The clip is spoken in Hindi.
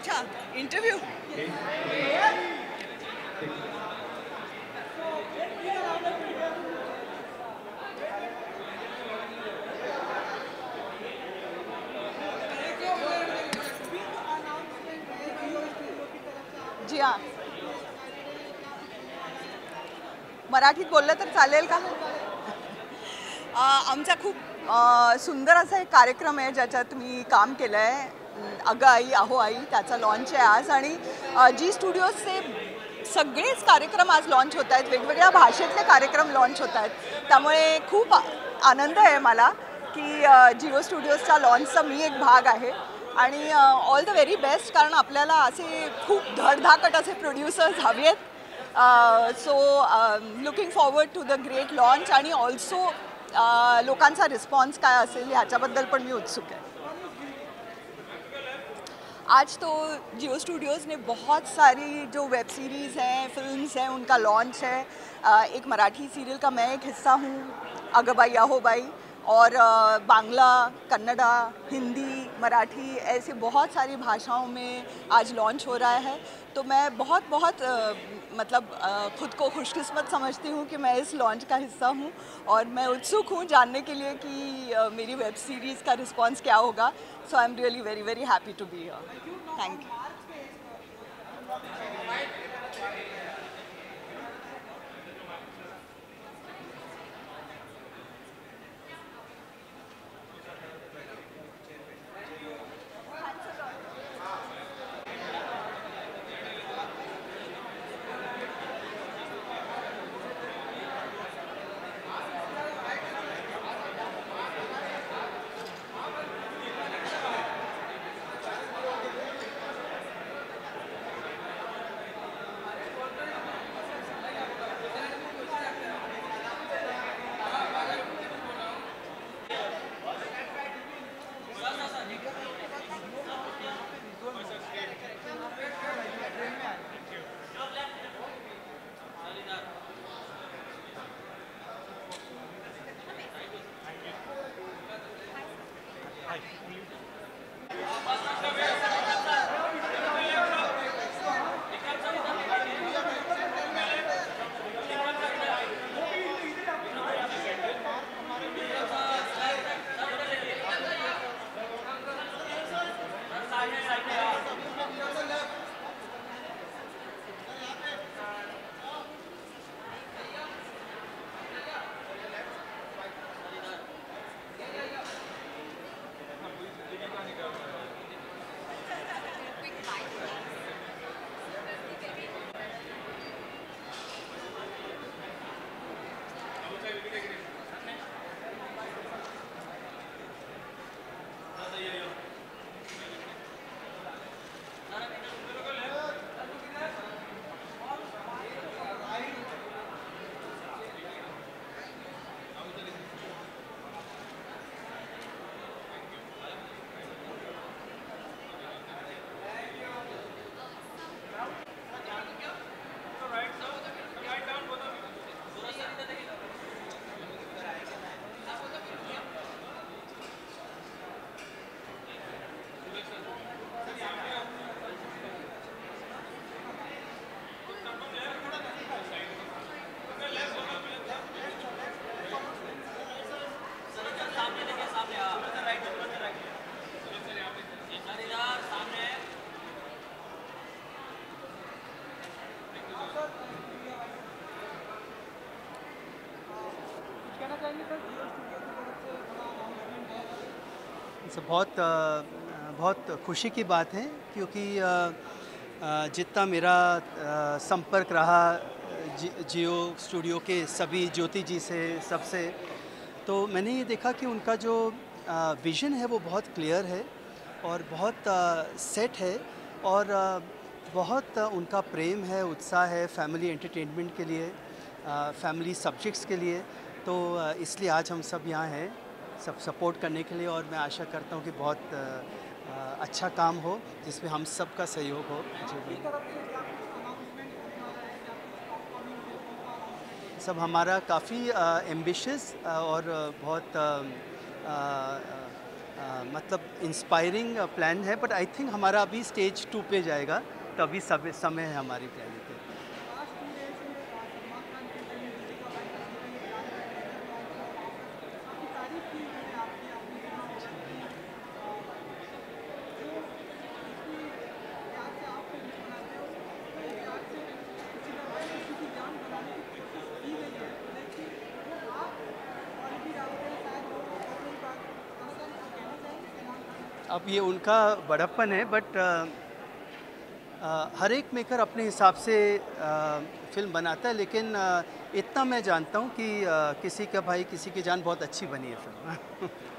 अच्छा इंटरव्यू जी हाँ मराठीत बोललं तर चालेल का आमचा खूप सुंदर असा एक कार्यक्रम आहे ज्याच्यात मी काम केलं आहे अगं आई अहो आई त्याचा लॉन्च आहे आज आणि जी स्टुडिओजचे सगळेच कार्यक्रम आज लॉन्च होत आहेत वेगवेगळ्या भाषेतले कार्यक्रम लॉन्च होत आहेत त्यामुळे खूप आनंद आहे मला की जिओ स्टुडिओजच्या लॉन्चचा मी एक भाग आहे आणि ऑल द व्हेरी बेस्ट कारण आपल्याला असे खूप धडधाकट असे प्रोड्युसर्स हवे आहेत so looking forward to the great launch आणि ऑल्सो लोकांचा रिस्पॉन्स काय असेल ह्याच्याबद्दल पण मी उत्सुक आहे आज तो जियो स्टूडियोज़ ने बहुत सारी जो वेब सीरीज़ हैं फिल्म्स हैं उनका लॉन्च है एक मराठी सीरियल का मैं एक हिस्सा हूँ अगबाई आहोबाई और बांग्ला कन्नड़ा हिंदी मराठी ऐसे बहुत सारी भाषाओं में आज लॉन्च हो रहा है तो मैं बहुत बहुत मतलब खुद को खुशकिस्मत समझती हूँ कि मैं इस लॉन्च का हिस्सा हूँ और मैं उत्सुक हूँ जानने के लिए कि मेरी वेब सीरीज़ का रिस्पांस क्या होगा so I am really very very happy to be here thank you बहुत खुशी की बात है क्योंकि जितना मेरा संपर्क रहा जियो स्टूडियो के सभी ज्योति जी से सबसे तो मैंने ये देखा कि उनका जो विज़न है वो बहुत क्लियर है और बहुत सेट है और बहुत उनका प्रेम है उत्साह है फैमिली एंटरटेनमेंट के लिए फैमिली सब्जेक्ट्स के लिए तो इसलिए आज हम सब यहाँ हैं सब सपोर्ट करने के लिए और मैं आशा करता हूँ कि बहुत अच्छा काम हो जिसमें हम सब का सहयोग हो सब हमारा काफ़ी एम्बिशियस और बहुत मतलब इंस्पायरिंग प्लान है, बट आई थिंक हमारा अभी स्टेज 2 पे जाएगा, तो अभी समय है हमारी प्लानिंग पे। अब ये उनका बड़प्पन है, बट हर एक मेकर अपने हिसाब से फिल्म बनाता है, लेकिन इतना मैं जानता हूँ कि किसी का भाई किसी की जान बहुत अच्छी बनी है फिल्म।